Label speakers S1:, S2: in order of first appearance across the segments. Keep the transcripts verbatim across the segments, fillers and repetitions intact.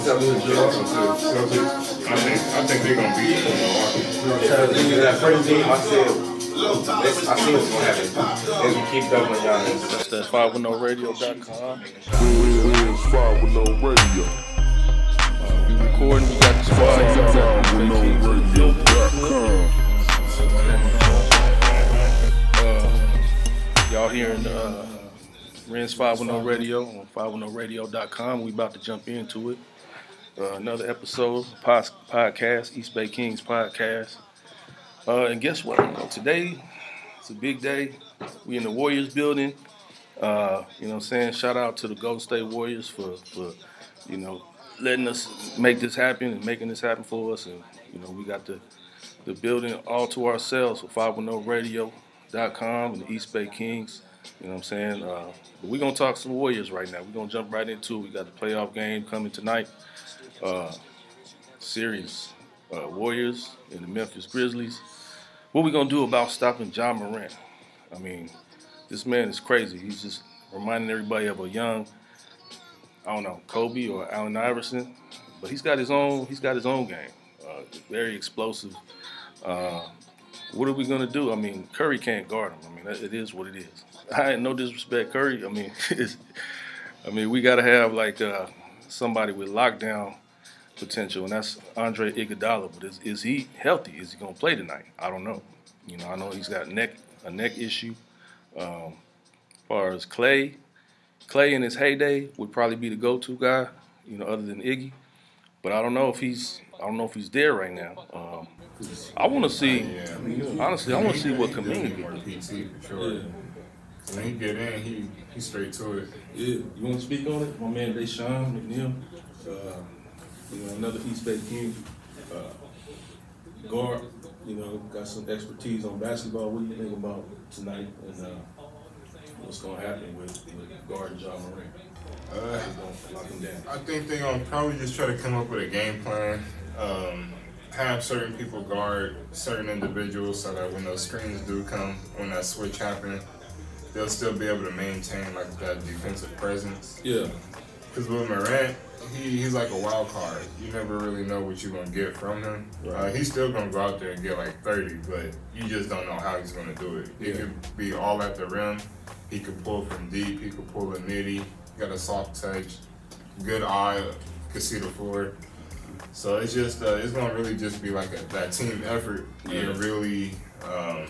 S1: Celtics Celtics. I think I think they're gonna beat Milwaukee.
S2: That first game, I said, I see what's gonna happen. They're gonna keep doubling Giannis.
S3: That's that five one zero radio dot com.
S4: Renz five one zero radio.
S3: Uh, we recording. We got the squad.
S4: five one zero radio dot com.
S3: Uh, y'all hearing uh, Renz five one zero radio on five one zero radio dot com. We about to jump into it. Uh, another episode, pos- podcast, East Bay Kings podcast. Uh, and guess what? You know, today, it's a big day. We in the Warriors building. Uh, you know what I'm saying? Shout out to the Golden State Warriors for, for, you know, letting us make this happen and making this happen for us. And, you know, we got the, the building all to ourselves with five one zero radio dot com and the East Bay Kings. You know what I'm saying? Uh, but we're going to talk some Warriors right now. We're going to jump right into it. We got the playoff game coming tonight. Uh, series, uh, Warriors and the Memphis Grizzlies. What we gonna do about stopping Ja Morant? I mean, this man is crazy. He's just reminding everybody of a young, I don't know, Kobe or Allen Iverson, but he's got his own. He's got his own game. Uh, very explosive. Uh, what are we gonna do? I mean, Curry can't guard him. I mean, it is what it is. I ain't no disrespect, Curry. I mean, it's, I mean, we gotta have like uh, somebody with lockdown potential, and that's Andre Iguodala. But is, is he healthy? Is he gonna play tonight? I don't know. You know, I know he's got neck a neck issue. Um, as far as Clay, Clay in his heyday would probably be the go-to guy. You know, other than Iggy. But I don't know if he's I don't know if he's there right now. Um, I want to see. Honestly, I want to see what Kaminga can do.
S1: P T for sure. Yeah. When he get in, he he straight to it.
S3: Yeah, you want to speak on it, my man DeaSean Mcneal. Uh, You know, another East Bay King, uh, guard, you know, got some expertise on basketball. What do you think about tonight and uh, what's going to happen with, with guard Ja Morant?
S1: Uh,
S3: lock him down.
S1: I think they're going to probably just try to come up with a game plan, um, have certain people guard certain individuals so that when those screens do come, when that switch happens, they'll still be able to maintain like that defensive presence.
S3: Yeah.
S1: Because with Morant, He, he's like a wild card. You never really know what you're going to get from him. Right. Uh, he's still going to go out there and get like thirty, but you just don't know how he's going to do it. He yeah. could be all at the rim. He could pull from deep. He could pull a nitty. Got a soft touch. Good eye. Could see the floor. So it's just, uh, it's going to really just be like a, that team effort yeah. and really um,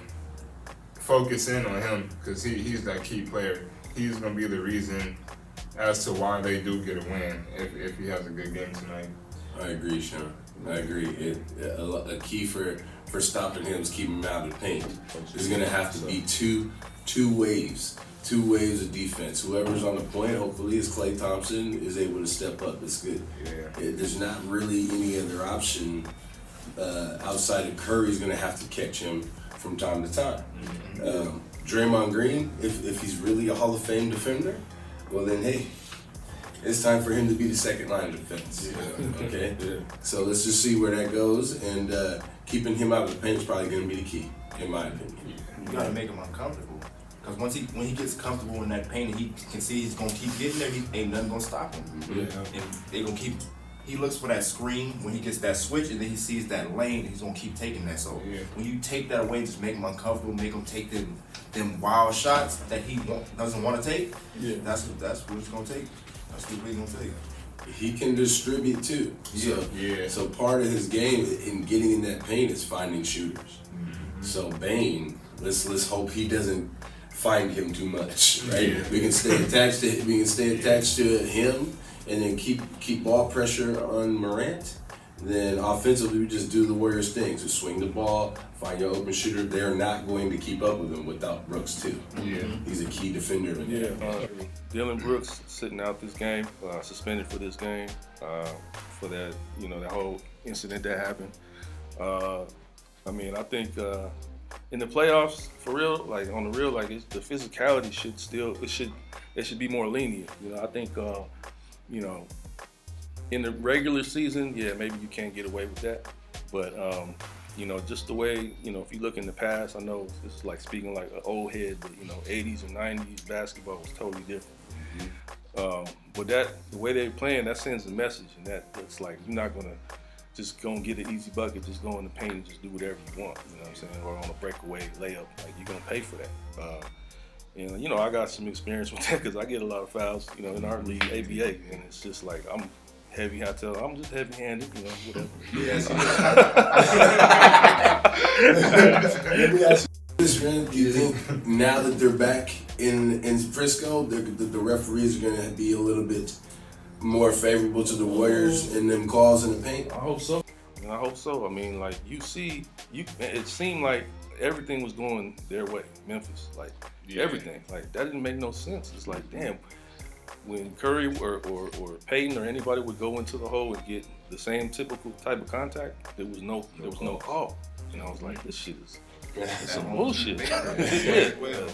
S1: focus in on him because he, he's that key player. He's going to be the reason as to why they do get a win if, if he has a good game tonight.
S5: I agree, Sean. I agree. It, a, a key for, for stopping him is keeping him out of the paint. There's going to have to be two two waves, two waves of defense. Whoever's on the point, hopefully, is Klay Thompson, is able to step up. It's good.
S1: Yeah.
S5: It, there's not really any other option uh, outside of Curry's going to have to catch him from time to time. Mm-hmm. Um, Draymond Green, if, if he's really a Hall of Fame defender, well then, hey, it's time for him to be the second line of defense. Yeah. Okay?
S3: Yeah.
S5: So let's just see where that goes, and uh, keeping him out of the paint is probably going to be the key, in my opinion.
S2: You got to make him uncomfortable. Because once he when he gets comfortable in that paint and he can see he's going to keep getting there, he, ain't nothing going to stop him.
S3: Yeah.
S2: And they going to keep, he looks for that screen when he gets that switch, and then he sees that lane, he's going to keep taking that. So
S1: yeah.
S2: when you take that away, just make him uncomfortable, make him take them them wild shots that he want, doesn't want to take,
S3: yeah.
S2: that's, that's what it's going to take. That's what we're going to take.
S5: He can distribute too.
S2: Yeah.
S5: So,
S1: yeah.
S5: so part of his game in getting in that paint is finding shooters.
S1: Mm-hmm.
S5: So Bane, let's let's hope he doesn't find him too much, right?
S1: Yeah.
S5: We can stay attached to we can stay attached to him and then keep keep ball pressure on Morant. Then offensively, we just do the Warriors thing. So swing the ball, find your open shooter. They're not going to keep up with him without Brooks too.
S1: Yeah.
S5: He's a key defender. In
S3: Yeah.
S5: that.
S3: Uh, Dillon Brooks sitting out this game, uh, suspended for this game, uh, for that, you know, that whole incident that happened. Uh, I mean, I think uh, in the playoffs, for real, like on the real, like it's, the physicality should still, it should, it should be more lenient. You know, I think, uh, you know, in the regular season, yeah, maybe you can't get away with that. But, um, you know, just the way, you know, if you look in the past, I know this is like speaking like an old head, but, you know, eighties and nineties basketball was totally different. Mm-hmm. Um, but that the way they're playing, that sends a message, and that it's like you're not gonna just go and get an easy bucket, just go in the paint and just do whatever you want. You know what I'm saying? Or on a breakaway layup, like you're gonna pay for that. Uh, and you know, I got some experience with that because I get a lot of fouls, you know, in our league, A B A, and it's just like I'm heavy. I tell I'm just heavy-handed, you know, whatever.
S5: Yes. Let me ask you this, Renz. Do you think now that they're back in in Frisco, the, the, the referees are going to be a little bit more favorable to the Warriors in them calls in the paint?
S3: I hope so. I hope so. I mean, like you see, you it seemed like everything was going their way. Memphis, like yeah. everything, like that didn't make no sense. It's like, damn, when Curry or, or or Payton or anybody would go into the hole and get the same typical type of contact, there was no there was no call. And I was like, this shit is some bullshit. yeah.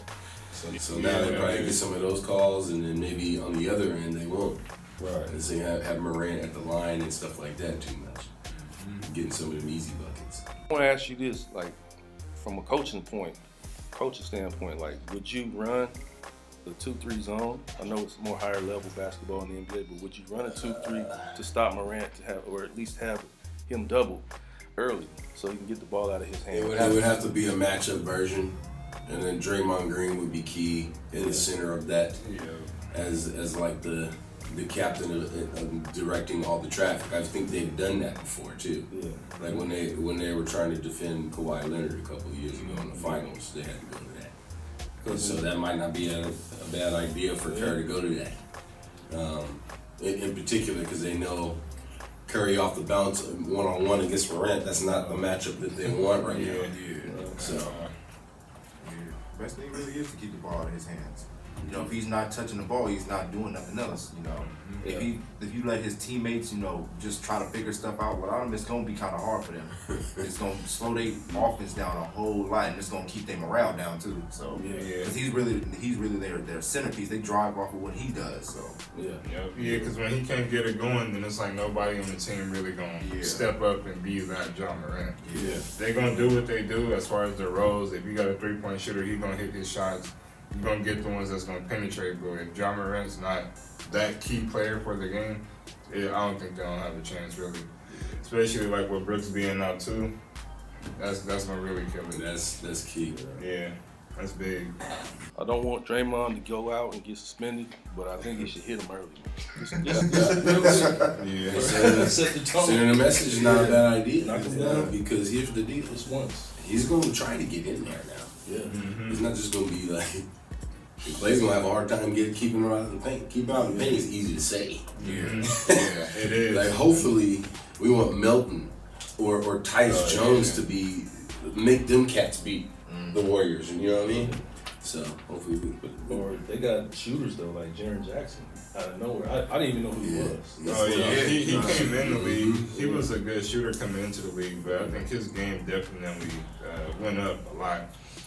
S5: So, so now they probably get some of those calls, and then maybe on the other end they won't.
S1: Right.
S5: And so you have, have Morant at the line and stuff like that too much. Mm-hmm. Getting some of them easy buckets.
S3: I want to ask you this, like, from a coaching point, coaching standpoint, like, would you run the two three zone? I know it's more higher level basketball in the N B A, but would you run a two three to stop Morant to have, or at least have him double early so he can get the ball out of his hand?
S5: It would, it would have to be a matchup version, and then Draymond Green would be key in the center of that, yeah. as as like the the captain of, of directing all the traffic. I think they've done that before too. Yeah. Like when they when they were trying to defend Kawhi Leonard a couple of years ago in the finals, they had to go to that. And so that might not be a, a bad idea for Curry to go to that. Um, in, in particular, because they know Curry off the bounce one on one against Morant. That's not the matchup that they want right
S2: yeah,
S5: now.
S2: Yeah.
S5: So,
S2: yeah. Best thing really is to keep the ball in his hands. You know, if he's not touching the ball, he's not doing nothing else. You know, yeah. if he if you let his teammates, you know, just try to figure stuff out without him, it's gonna be kind of hard for them. It's gonna slow their offense down a whole lot, and it's gonna keep their morale down too. So, yeah, because he's really he's really their their centerpiece. They drive off of what he does. So,
S1: yeah, yeah, yeah. Because when he can't get it going, then it's like nobody on the team really gonna yeah. step up and be that John Morant.
S2: Yeah,
S1: they're gonna do what they do as far as their roles. If you got a three point shooter, he's gonna hit his shots. You're going to get the ones that's going to penetrate, but if John Morant's not that key player for the game, it, I don't think they don't have a chance, really. Especially like with Brooks being out, too. That's that's going to really kill it.
S5: That's that's key.
S1: Yeah, that's big.
S3: I don't want Draymond to go out and get suspended, but I think he should hit him early. Just, just,
S5: yeah. Sending a message is not a bad idea. Uh, because here's the deal.
S3: Just once.
S5: He's going to try to get in there now. Yeah, mm-hmm. It's not just gonna be like Clay's gonna have a hard time getting keeping him out of the paint. Keeping him out of the paint is easy to say.
S1: Yeah, yeah, it is.
S5: Like hopefully we want Melton or or Tyus uh, Jones yeah. to be make them cats beat mm. the Warriors. You know what I mean? So hopefully we.
S3: Or they got shooters though, like Jaren Jackson out of nowhere. I, I didn't even know who he
S5: yeah.
S3: was.
S1: Oh yeah, he, he came in the league. He was a good shooter coming into the league, but I think his game definitely uh, went up a lot.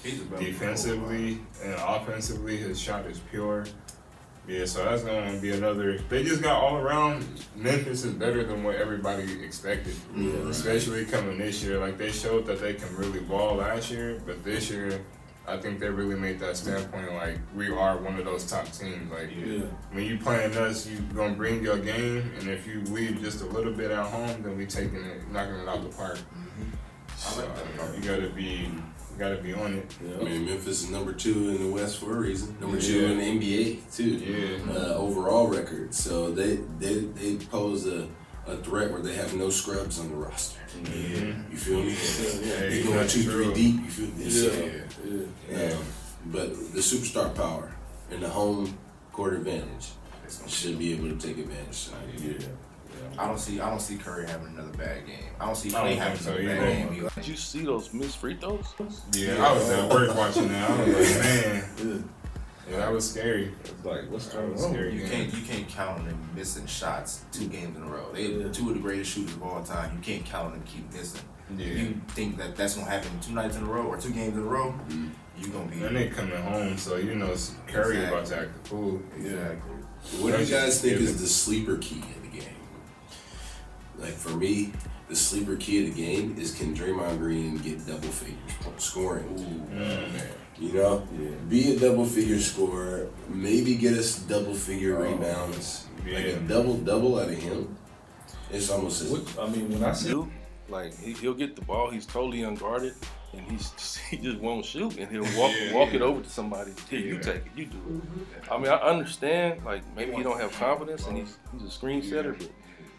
S1: Defensively and offensively, his shot is pure. Yeah, so that's going to be another. They just got all around. Memphis is better than what everybody expected, yeah, especially right. coming this year. Like they showed that they can really ball last year, but this year, I think they really made that standpoint. Like we are one of those top teams. Like yeah. when you playing us, you gonna bring your game, and if you leave just a little bit at home, then we taking it, knocking it out the park. Mm-hmm. So, I like that. You gotta be. Got to be on it.
S5: Yeah. I mean, Memphis is number two in the West for a reason. Number yeah. two in the N B A too.
S1: Yeah.
S5: Uh, overall record. So they they they pose a, a threat where they have no scrubs on the roster.
S1: Yeah.
S5: You feel me?
S1: Yeah.
S5: They going two
S1: true.
S5: three deep. You feel me?
S1: Yeah.
S5: So,
S1: yeah.
S5: yeah. Um, but the superstar power and the home court advantage should be able to take advantage tonight.
S2: Yeah. I don't see. I don't see Curry having another bad game. I don't see Clay having
S1: so
S2: another bad
S1: either.
S2: game.
S3: Did you see those missed free throws?
S1: Yeah, yeah, I was at work watching that. I was like, man, yeah, that was scary.
S3: It's like, what's going on?
S1: Scary
S2: you
S1: game.
S2: can't. You can't count on them missing shots two games in a row. They yeah. two of the greatest shooters of all time. You can't count on them keep missing.
S1: Yeah.
S2: If you think that that's gonna happen two nights in a row or two games in a row, mm-hmm. you gonna be.
S1: And they coming home, so you know Curry exactly. about to act the fool.
S2: Exactly.
S5: What do you guys think is the sleeper key in the game? Like for me, the sleeper key of the game is can Draymond Green get double figures scoring? Ooh, man. You know, yeah. Be a double figure scorer. Maybe get us double figure oh, rebounds. Yeah. Like a double double out of him. It's almost. As,
S3: I mean, when I see you, like he, he'll get the ball, he's totally unguarded, and he's just, he just won't shoot, and he'll walk yeah, walk yeah. it over to somebody. Here, you take it, you do it. Mm-hmm. I mean, I understand. Like maybe he don't have confidence, and he's he's a screen setter, but.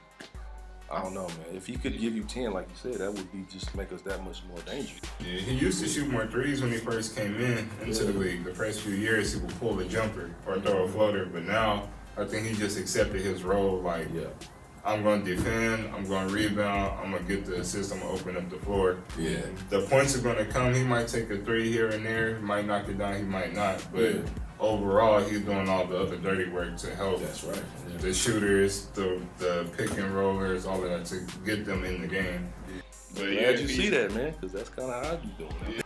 S3: I don't know, man. If he could give you ten, like you said, that would be just make us that much more dangerous.
S1: Yeah, he used to shoot more threes when he first came in into yeah. the league. The first few years, he would pull a jumper or throw a floater, but now I think he just accepted his role. Like, yeah. I'm going to defend, I'm going to rebound, I'm going to get the assist, I'm going to open up the floor.
S5: Yeah.
S1: The points are going to come. He might take a three here and there, he might knock it down, he might not, but. Yeah. Overall, he's doing all the other dirty work to help.
S5: That's right.
S1: Yeah. The shooters, the the pick and rollers, all of that to get them in the game.
S3: Yeah. But glad yeah, you he, see that, man, because that's kind of how you doing it.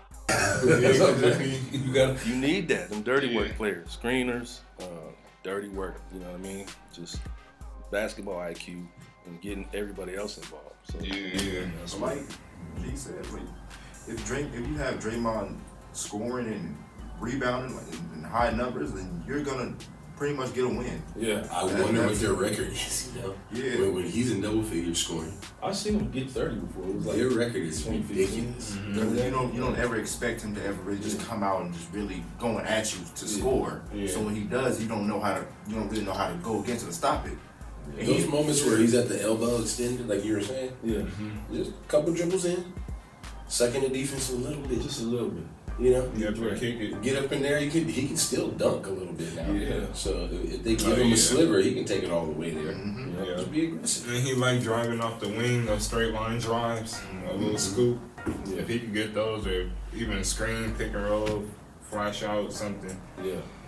S1: Yeah.
S3: you got you need that. Them dirty yeah. work players, screeners, uh, dirty work. You know what I mean? Just basketball I Q and getting everybody else involved. So
S1: yeah, yeah.
S2: So like G said, like, if Dray, if you have Draymond scoring and rebounding like in high numbers, then you're gonna pretty much get a win.
S5: Yeah, I that, wonder what their record is. You know,
S2: yeah,
S5: when, when he's in double figures scoring,
S3: I've seen him get thirty before. It was like
S5: their record is ridiculous.
S2: Mm-hmm. You don't you don't ever expect him to ever really just come out and just really going at you to yeah. score. Yeah. So when he does, you don't know how to you don't really know how to go against it and stop it.
S5: Yeah. Those moments where he's at the elbow extended, like you were saying,
S3: yeah, mm-hmm.
S5: just a couple dribbles in, sucking the defense a little bit,
S3: just a little bit.
S5: You know,
S1: you have to kick it.
S5: Get up in there. He can he can still dunk a little bit now.
S3: Yeah.
S5: So if they give
S1: oh,
S5: him
S1: yeah.
S5: a sliver, he can take it all the way there.
S2: Mm-hmm.
S5: You know,
S1: yeah.
S5: Just be aggressive.
S1: And he like driving off the wing, those straight line drives, mm-hmm. a little scoop. Yeah. If he can get those, or even a screen, pick and roll, flash out, something.
S3: Yeah.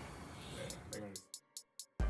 S1: yeah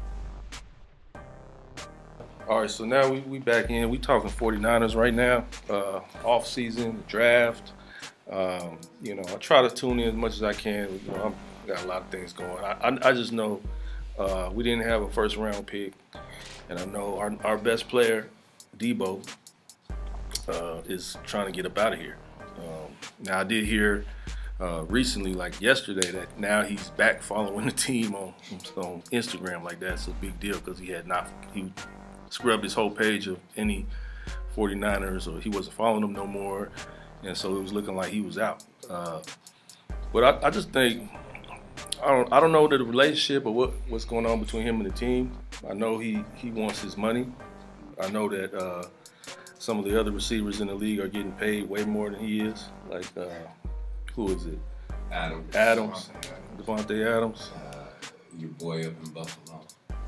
S3: All right, so now we, we back in. We talking forty-niners right now. Uh, off season, draft. Um, you know, I try to tune in as much as I can. You know, I've got a lot of things going. I, I, I just know uh, we didn't have a first round pick, and I know our, our best player, Deebo, uh, is trying to get up out of here. Um, now I did hear uh, recently, like yesterday, that now he's back following the team on on Instagram. Like that's a big deal because he had not he scrubbed his whole page of any forty-niners, or he wasn't following them no more. And so it was looking like he was out. Uh, but I, I just think, I don't I don't know the relationship or what, what's going on between him and the team. I know he, he wants his money. I know that uh, some of the other receivers in the league are getting paid way more than he is. Like, uh, who is it?
S6: Adams.
S3: Adams. Devontae Adams.
S6: Uh, your boy up in Buffalo.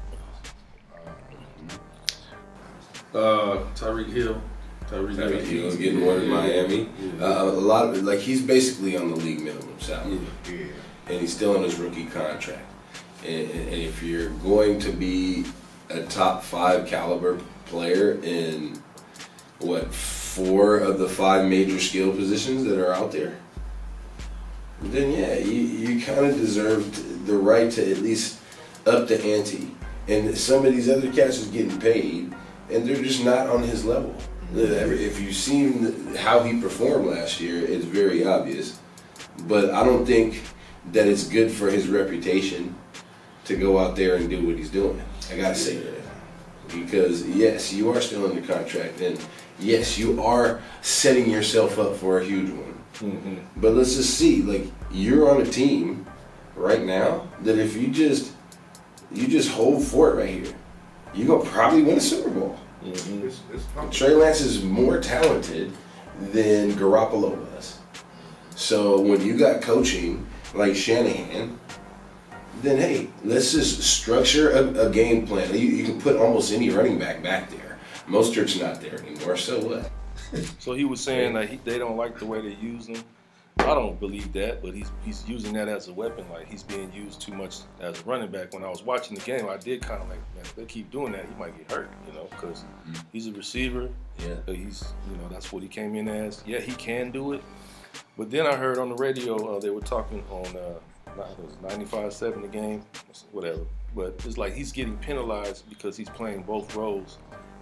S3: Uh, Tyreek Hill.
S5: Tyreek Hill getting one in Miami. Yeah. Uh, a lot of it, like he's basically on the league minimum salary,
S2: yeah.
S5: and he's still on his rookie contract. And, and if you're going to be a top five caliber player in what four of the five major skill positions that are out there, then yeah, you you kind of deserve the right to at least up the ante. And some of these other cats is getting paid, and they're just not on his level. If you've seen how he performed last year, it's very obvious. But I don't think that it's good for his reputation to go out there and do what he's doing. I gotta say that. Because yes, you are still under contract, and yes, you are setting yourself up for a huge one.
S3: Mm-hmm.
S5: But let's just see, like, you're on a team right now that if you just you just hold fort right here, you're gonna probably win a Super Bowl.
S3: Mm-hmm.
S2: It's, it's
S5: Trey Lance is more talented than Garoppolo was. So when you got coaching like Shanahan, then hey, let's just structure a, a game plan. You, you can put almost any running back back there. Mostert's not there anymore, so what?
S3: So he was saying that he, they don't like the way they use him. I don't believe that, but he's he's using that as a weapon. Like he's being used too much as a running back. When I was watching the game, I did kind of like, man, if they keep doing that, he might get hurt, you know, because mm-hmm. he's a receiver.
S5: Yeah.
S3: He's, you know, that's what he came in as. Yeah, he can do it. But then I heard on the radio uh, they were talking on uh, it was ninety-five seven the game, whatever. But it's like he's getting penalized because he's playing both roles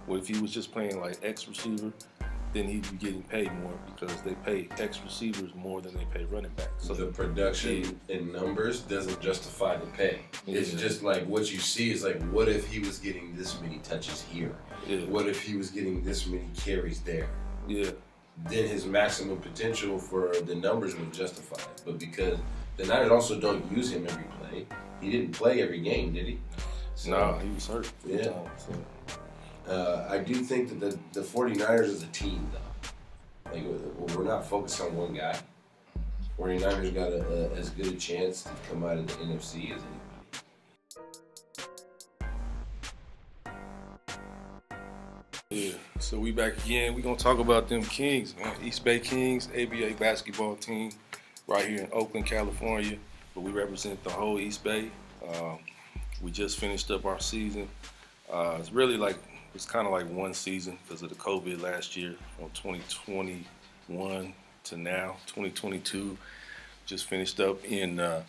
S3: Well, if he was just playing like X receiver, then he'd be getting paid more because they pay X receivers more than they pay running backs. So
S5: the production in numbers doesn't justify the pay. It's
S3: Yeah.
S5: just like what you see is like, what if he was getting this many touches here?
S3: Yeah.
S5: What if he was getting this many carries there?
S3: Yeah.
S5: Then his maximum potential for the numbers would justify it. But because the Niners also don't use him every play, he didn't play every game, did he? So,
S3: No, he was hurt.
S5: Yeah.
S3: Time, so.
S5: Uh, I do think that the, the 49ers as a team, though, like we're not focused on one guy. 49ers got a, a, as good a chance to come out of the N F C as anybody.
S3: Yeah, so we back again. We gonna talk about them Kings, man. East Bay Kings, A B A basketball team, right here in Oakland, California. But we represent the whole East Bay. Um, we just finished up our season. Uh, it's really like it's kind of like one season because of the COVID last year, from twenty twenty-one to now, twenty twenty-two. Just finished up in uh,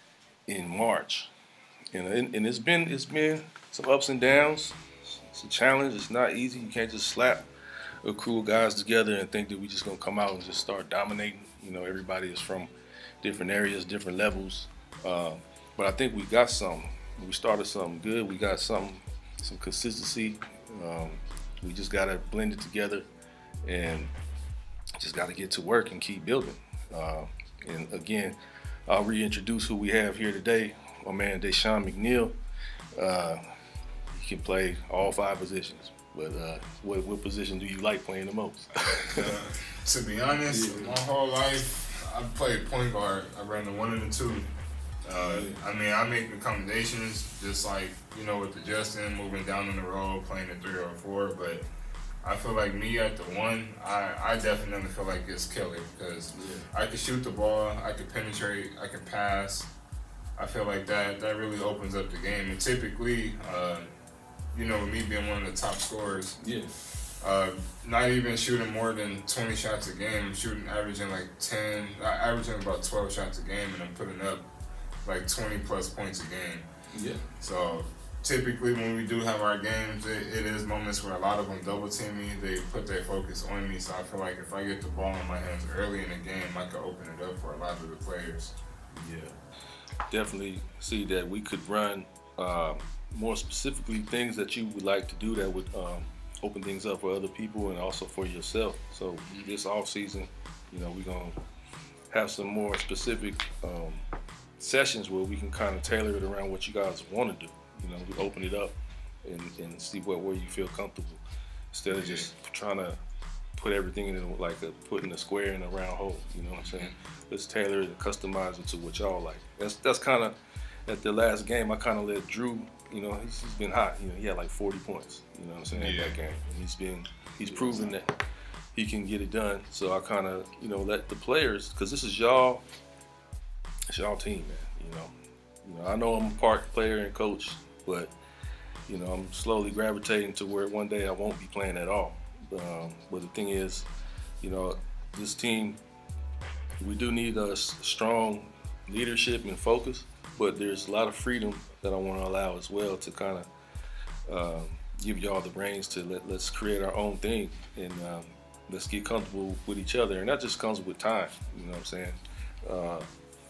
S3: in March, and and it's been it's been some ups and downs. It's a challenge. It's not easy. You can't just slap a crew of guys together and think that we're just gonna come out and just start dominating. You know, everybody is from different areas, different levels. Uh, but I think we got something. We started something good. We got something, some consistency. Um, we just gotta blend it together and just gotta get to work and keep building. Uh, and again, I'll reintroduce who we have here today. My man DeaSean Mcneal. Uh, he can play all five positions. But uh, what, what position do you like playing the most?
S1: uh, to be honest, yeah. my whole life I played point guard. I ran the one and the two. Uh, I mean, I make accommodations, just like, you know, with the Justin, moving down in the road, playing the three or four, but I feel like me at the one, I, I definitely feel like it's killer because yeah. I can shoot the ball, I can penetrate, I can pass. I feel like that that really opens up the game. And typically, uh, you know, with me being one of the top scorers,
S3: yeah.
S1: Uh, not even shooting more than twenty shots a game, I'm shooting, averaging like ten, averaging about twelve shots a game, and I'm putting up like twenty plus points a game.
S3: Yeah.
S1: So typically when we do have our games, it, it is moments where a lot of them double team me. They put their focus on me. So I feel like if I get the ball in my hands early in the game, I can open it up for a lot of the players.
S3: Yeah. Definitely see that we could run uh, more specifically things that you would like to do that would um, open things up for other people and also for yourself. So this off season, you know, we're gonna have some more specific um, sessions where we can kind of tailor it around what you guys want to do. You know, we open it up and, and see what where you feel comfortable instead of just trying to put everything in like a putting a square in a round hole. You know what I'm saying? Let's tailor it and customize it to what y'all like. That's that's kind of at the last game. I kind of let Drew. You know, he's, he's been hot. You know, he had like forty points. You know what I'm saying?
S1: Yeah.
S3: In that game, and he's been he's proven that he can get it done. So I kind of you know let the players, because this is y'all. It's y'all team, man. You know, you know. I know I'm a part player and coach, but you know, I'm slowly gravitating to where one day I won't be playing at all. Um, but the thing is, you know, this team, we do need a strong leadership and focus, but there's a lot of freedom that I want to allow as well to kind of um, give y'all the reins to let, let's create our own thing and um, let's get comfortable with each other. And that just comes with time, you know what I'm saying? Uh,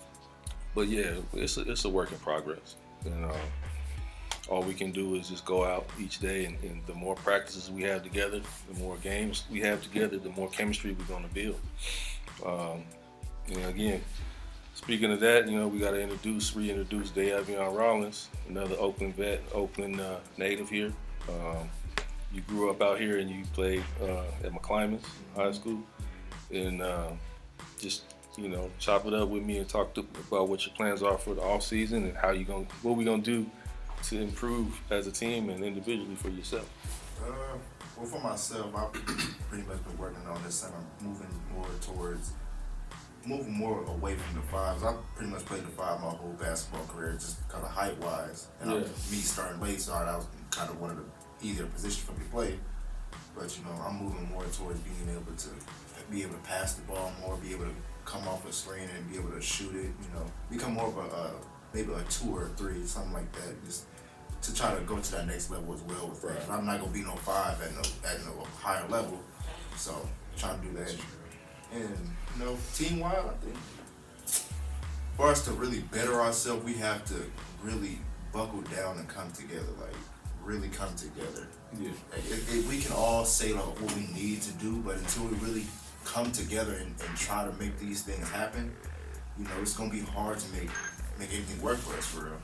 S3: But yeah, it's a, it's a work in progress, and uh, all we can do is just go out each day, and, and the more practices we have together, the more games we have together, the more chemistry we're going to build. Um, and again, speaking of that, you know, we got to introduce, reintroduce Dee Rawlins, another Oakland vet, Oakland uh, native here. Um, you grew up out here and you played uh, at McClymonds High School, and uh, just. You know, chop it up with me and talk to, about what your plans are for the off season and how you gonna, what we gonna do to improve as a team and individually for yourself.
S2: Uh, well, for myself, I've pretty much been working on this summer, moving more towards, moving more away from the fives. I've pretty much played the five my whole basketball career, just kind of height wise. And
S3: yeah.
S2: I, me starting late start, I was kind of one of the easier positions for me to play. But you know, I'm moving more towards being able to be able to pass the ball more, be able to come off a screen and be able to shoot it, you know, become more of a, uh, maybe a two or a three, something like that. Just to try to go to that next level as well with that. And I'm not gonna be no five at no at no higher level, so trying to do that. And you know, team wide, I think for us to really better ourselves, we have to really buckle down and come together, like really come together.
S5: Yeah.
S2: Like, it, it, we can all say like what we need to do, but until we really come together and, and try to make these things happen, you know, it's gonna be hard to make make anything work for us for real.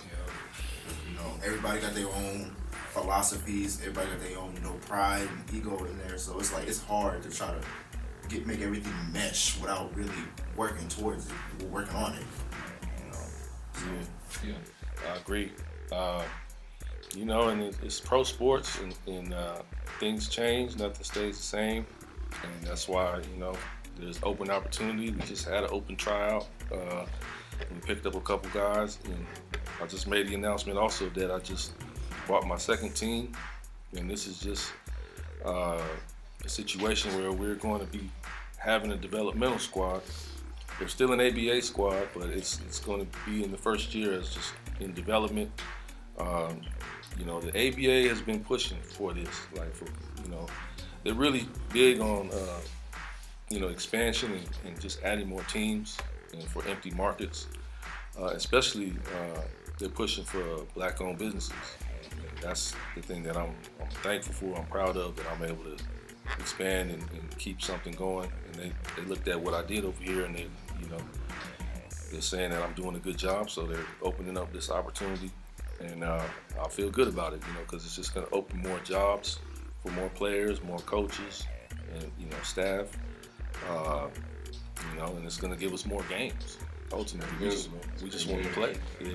S2: Yeah. You know, everybody got their own philosophies, everybody got their own, you know, pride and ego in there. So it's like it's hard to try to get make everything mesh without really working towards it. We're working on it. You know. So,
S3: yeah. yeah, I agree. Uh, you know, and it, it's pro sports, and, and uh, things change, nothing stays the same. And that's why, you know, there's open opportunity. We just had an open tryout. Uh, we picked up a couple guys, and I just made the announcement also that I just bought my second team. And this is just uh, a situation where we're going to be having a developmental squad. There's still an A B A squad, but it's it's going to be in the first year as just in development. Um, you know, the A B A has been pushing for this, like for, you know, they're really big on, uh, you know, expansion and, and just adding more teams and for empty markets. Uh, especially, uh, they're pushing for black-owned businesses. And that's the thing that I'm, I'm thankful for. I'm proud of that I'm able to expand and, and keep something going. And they, they looked at what I did over here, and they, you know, they're saying that I'm doing a good job. So they're opening up this opportunity, and uh, I feel good about it, you know, because it's just going to open more jobs for more players, more coaches, and, you know, staff, uh, you know, and it's going to give us more games. Ultimately, we just, we just want to play. Yeah.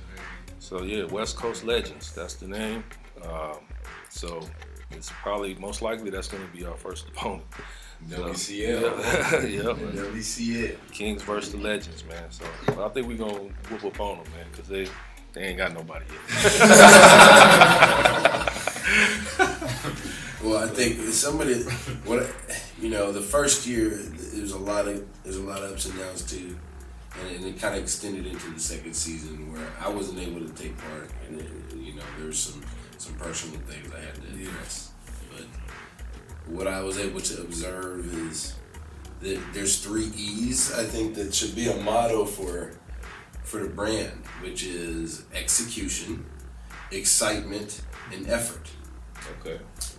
S3: So yeah, West Coast Legends, that's the name. Um, so it's probably most likely that's going to be our first opponent.
S5: W C L.
S3: Yeah, yeah.
S5: W C L.
S3: Kings versus the Legends, man. So I think we're gonna whoop up on them, man, because they they ain't got nobody yet.
S5: Well, I think somebody, what you know, the first year there's a lot of there's a lot of ups and downs too, and, and it kind of extended into the second season where I wasn't able to take part, and it, you know, there's some some personal things I had to address. But what I was able to observe is that there's three E's, I think, that should be a motto for for the brand, which is execution, excitement, and effort.
S6: Okay.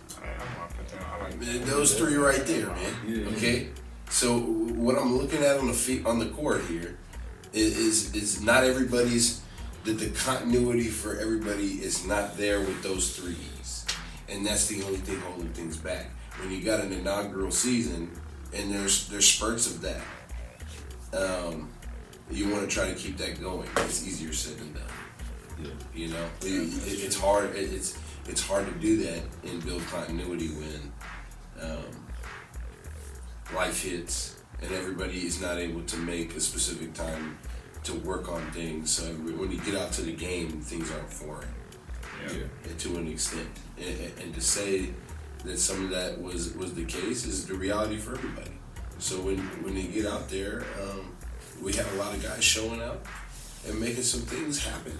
S1: I like
S5: Those three right there, man. Okay? So what I'm looking at on the feet on the court here is is, is not everybody's the, the continuity for everybody is not there with those three E's. And that's the only thing holding things back. When you got an inaugural season and there's there's spurts of that, um, you want to try to keep that going. It's easier said than done. Yeah. You know, it, it's hard. It's it's hard to do that and build continuity when um, life hits and everybody is not able to make a specific time to work on things. So when you get out to the game, things aren't foreign. Yeah. Yeah, to an extent, and, and to say that some of that was, was the case is the reality for everybody. So when when they get out there, um, we have a lot of guys showing up and making some things happen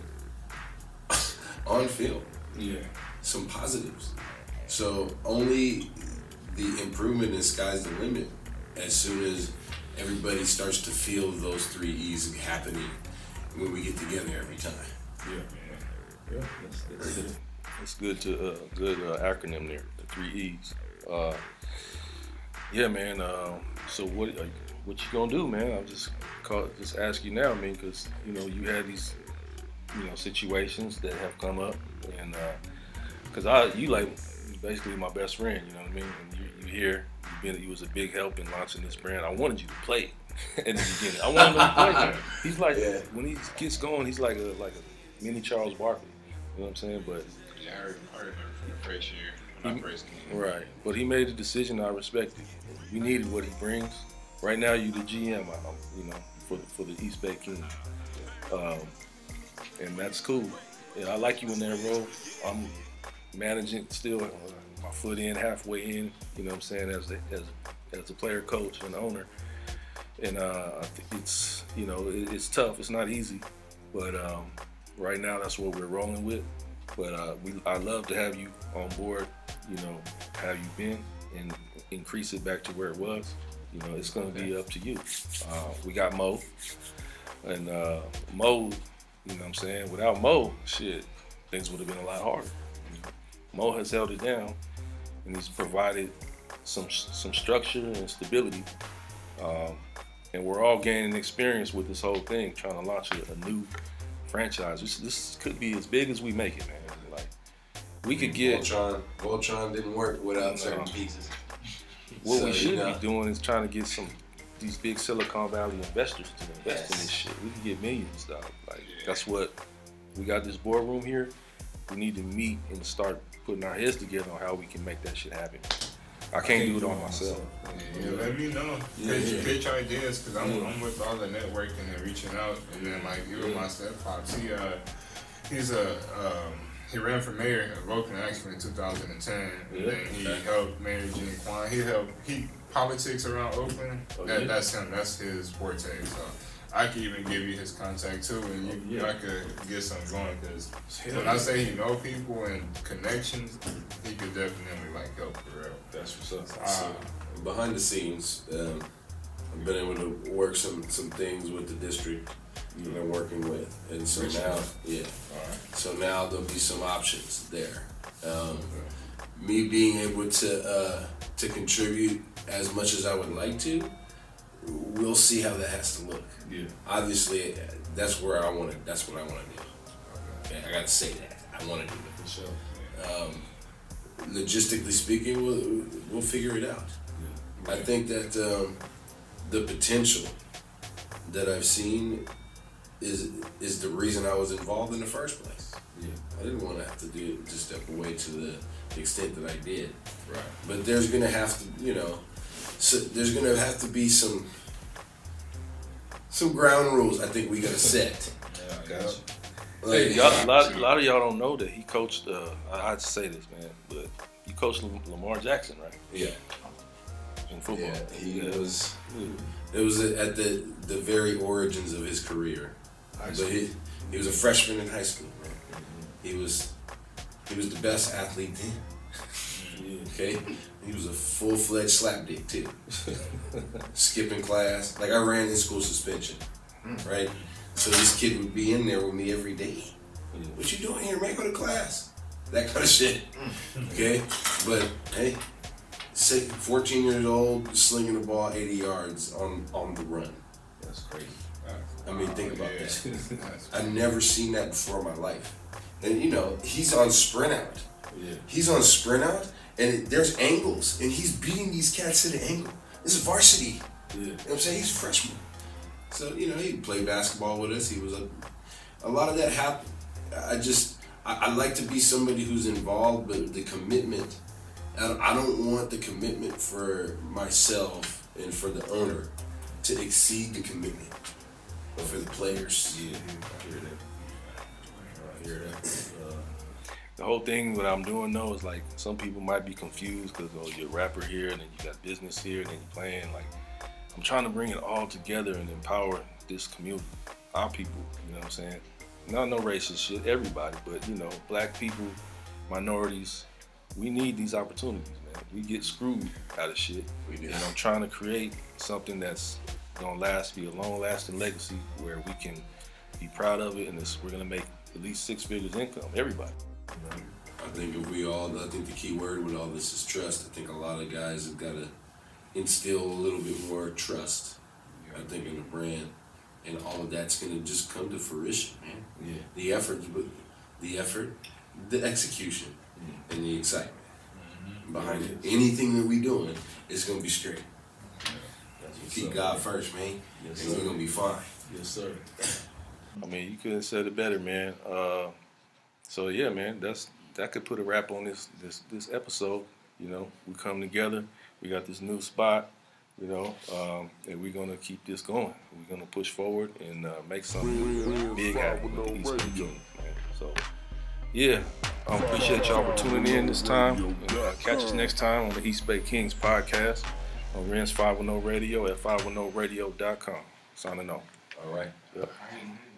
S5: on field.
S3: Yeah,
S5: some positives. So only the improvement in sky's the limit as soon as everybody starts to feel those three E's happening when we get together every time.
S3: Yeah. Yeah, that's, that's good. That's good to uh, good uh, acronym there, the three E's. Uh, yeah, man. Uh, so what uh, what you gonna do, man? I'll just call, just ask you now, I mean, because you know you had these you know situations that have come up, and because uh, I you like basically my best friend, you know what I mean? And you you here, you been you was a big help in launching this brand. I wanted you to play at the beginning. I wanted him to play. Man. He's like yeah. when he gets going, he's like a like a mini Charles Barkley. You know what I'm saying? But
S1: yeah, I heard, I heard from the first year, not first game.
S3: Right, but he made a decision. I respect it. We needed what he brings. Right now, you the G M. I, you know, for for the East Bay Kings, um, and that's cool. Yeah, I like you in that role. I'm managing still, uh, my foot in, halfway in. You know what I'm saying? As a, as as a player, coach, and owner, and uh, I think it's you know it, it's tough. It's not easy, but. Um, Right now, that's what we're rolling with, But uh, we, I love to have you on board, you know, how you've been, and increase it back to where it was. You know, it's going to be up to you. Uh, we got Mo, and uh, Mo, you know what I'm saying? Without Mo, shit, things would have been a lot harder. Mo has held it down, and he's provided some some structure and stability. Um, and we're all gaining experience with this whole thing, trying to launch a, a new franchise. This, this could be as big as we make it, man. Like, we could get
S5: Voltron. Voltron didn't work without
S3: No.
S5: certain pieces.
S3: what
S5: So,
S3: we should
S5: you know.
S3: be doing is trying to get some these big Silicon Valley investors to invest in this shit. We can get millions, dog. Like that's what we got this boardroom here. We need to meet and start putting our heads together on how we can make that shit happen. I can't do it all myself.
S1: Yeah, yeah, let me know.
S5: Yeah,
S1: Pitch,
S5: yeah.
S1: pitch ideas, because I'm,
S3: Yeah.
S1: I'm with all the networking and reaching out. And then, like, even my steppops, he, uh, he's a, um, he ran for mayor of Oakland actually in two thousand ten. And
S3: Yeah.
S1: then he helped Mayor Gene Kwan. He helped, he, politics around Oakland,
S3: Oh,
S1: that,
S3: yeah?
S1: that's him, that's his forte. So I could even give you his contact too, and you,
S3: Oh, yeah.
S1: y'all could get something going. Because
S3: Hell
S1: when
S3: yeah.
S1: I say he know people and connections, he could definitely, like, help for real.
S3: That's what's up.
S1: Uh,
S5: So, behind the scenes, um, I've been able to work some some things with the district that I'm working with, and so now, yeah. So now there'll be some options there. Um, me being able to uh, to contribute as much as I would like to, we'll see how that has to look.
S3: Yeah.
S5: Obviously, that's where I want to. That's what I want to do. Okay, I gotta say that I want to do it.
S3: For sure.
S5: Um, logistically speaking, we'll we'll figure it out. I think that um, the potential that I've seen is is the reason I was involved in the first place.
S3: Yeah.
S5: I didn't want to have to do to step away to the extent that I did.
S3: Right.
S5: But there's gonna have to, you know, so there's gonna have to be some some ground rules. I think we gotta set.
S3: Yeah, I got you.
S5: Like,
S3: Hey, y'all, a, lot, a lot of y'all don't know that he coached, uh, I had to say this, man, but he coached Lamar Jackson, right?
S5: yeah,
S3: In football.
S5: yeah, he
S3: Yeah.
S5: was.
S3: Yeah.
S5: It was at the the very origins of his career.
S3: High
S5: But
S3: school.
S5: he he was a freshman in high school. Man. He was he was the best athlete then.
S3: Yeah.
S5: Okay, he was a full fledged slap dick too. Skipping class, like I ran in school suspension, right? So this kid would be in there with me every day.
S3: Yeah.
S5: What you doing here, man? Go to class. That kind of shit. Okay, but hey, say fourteen years old, slinging the ball eighty yards on on the run.
S3: That's crazy.
S5: I mean, think about
S1: Yeah.
S5: that.
S1: That's-
S5: I've never seen that before in my life. And you know, he's on sprint out.
S3: Yeah.
S5: He's on sprint out, and it, there's angles, and he's beating these cats to the angle. This is varsity.
S3: Yeah.
S5: You know what I'm saying? He's a freshman. So, you know, he played basketball with us. He was a, a lot of that happened. I just, I, I like to be somebody who's involved, but the commitment, I don't, I don't want the commitment for myself and for the owner to exceed the commitment for the players.
S3: Yeah. I hear that. I hear that. Uh, the whole thing, what I'm doing though, is like some people might be confused because oh, you're a rapper here and then you got business here and then you're playing. Like, I'm trying to bring it all together and empower this community, our people, you know what I'm saying? Not no racist shit, everybody, but you know, black people, minorities, we need these opportunities, man. We get screwed out of shit.
S5: We do.
S3: And I'm trying to create something that's gonna last, be a long-lasting legacy where we can be proud of it, and it's, we're gonna make at least six figures income, everybody. You know?
S5: I think if we all, I think the key word with all this is trust. I think a lot of guys have got to instill a little bit more trust, I think, in the brand. And all of that's going to just come to fruition, man.
S3: Yeah.
S5: The effort, the effort, the execution, and the excitement behind it. Anything that we doing is going to be straight.
S3: That's what's
S5: Keep
S3: up,
S5: God
S3: man.
S5: first, man,
S3: Yes,
S5: and
S3: sir.
S5: we're going to be fine.
S3: Yes, sir. I mean, you couldn't have said it better, man. Uh, so yeah, man, that's that could put a wrap on this this this episode. You know, we come together. We got this new spot. You know, um, and we're gonna keep this going. We're gonna push forward and uh, make something big happen with the East Bay Kings, man. So yeah, I appreciate y'all for tuning in this time. And, uh, catch us next time on the East Bay Kings podcast on Renz five one zero Radio at five one zero radio dot com. Signing off.
S5: All right.
S3: Yep.